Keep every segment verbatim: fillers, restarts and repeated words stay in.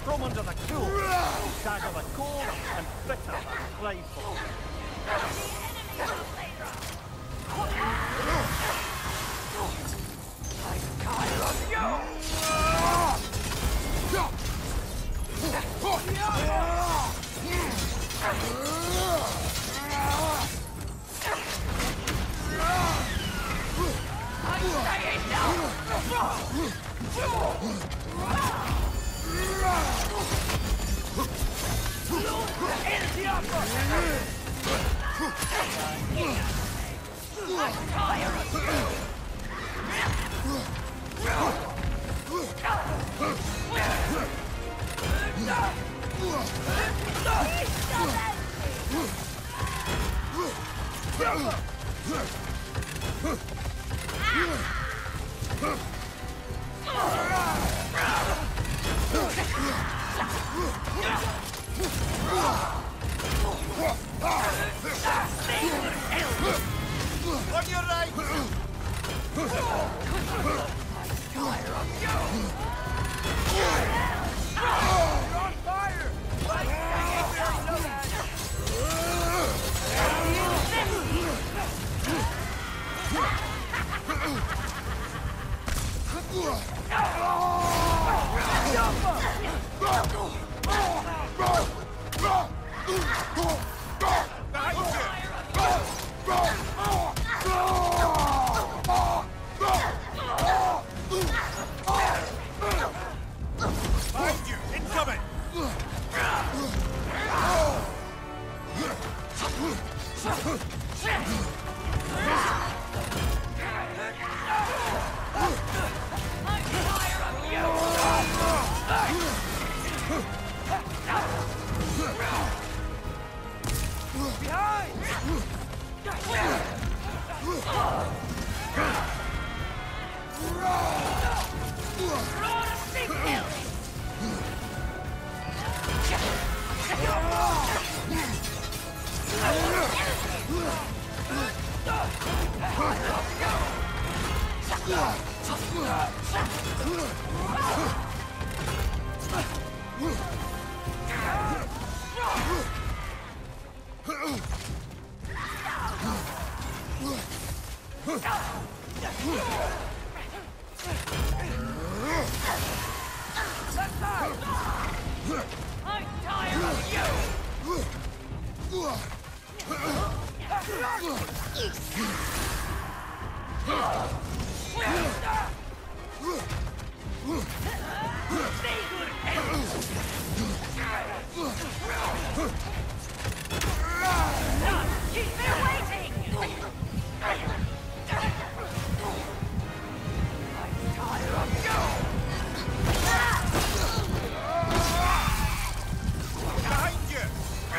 from under the cool, dagger the cold, and bitter the prideful. I'm tired of you! On your right! You're on fire! Behind you! Incoming! I'm tired of you! They're waiting! I'm tired of you! Behind you!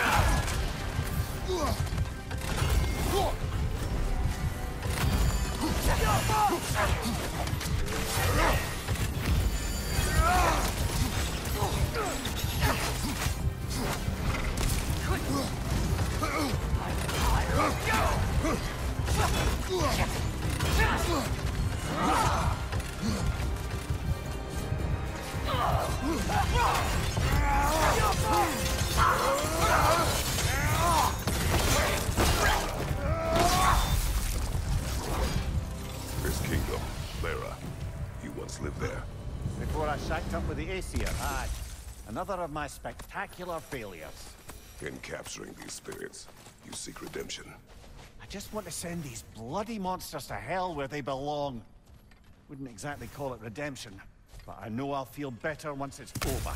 This kingdom, Lara. You once lived there. Before I shacked up with the Aesir, aye. Another of my spectacular failures. In capturing these spirits, you seek redemption. I just want to send these bloody monsters to hell where they belong. Wouldn't exactly call it redemption, but I know I'll feel better once it's over.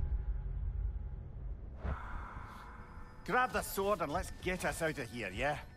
Grab the sword and let's get us out of here, yeah?